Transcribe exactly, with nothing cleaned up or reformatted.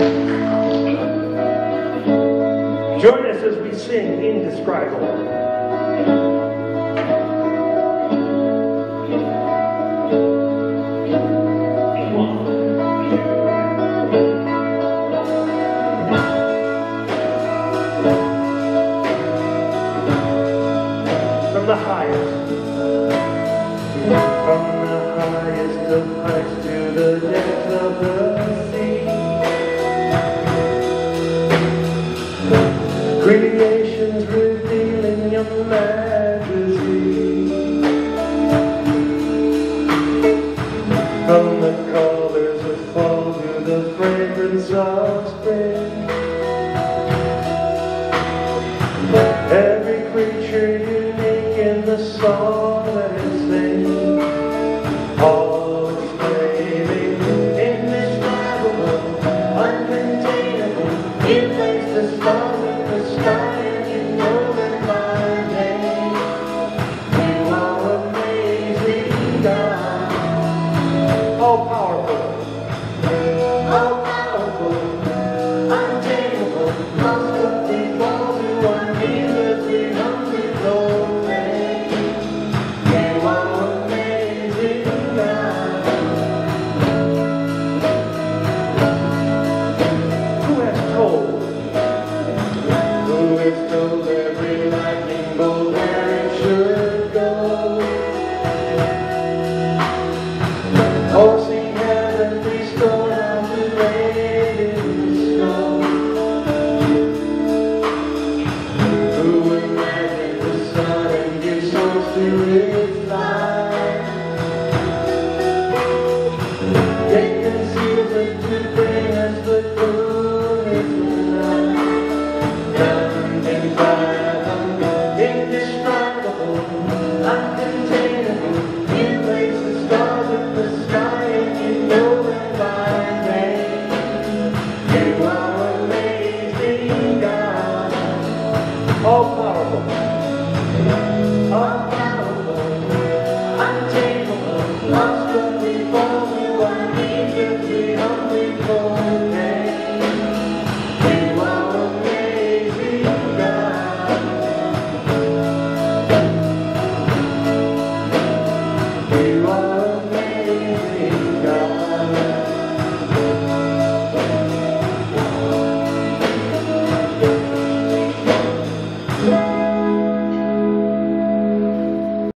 Join us as we sing Indescribable. From the highest, from the highest of heights to the depths of the sea, creations revealing your majesty. From the colors of fall to the fragrance of spring,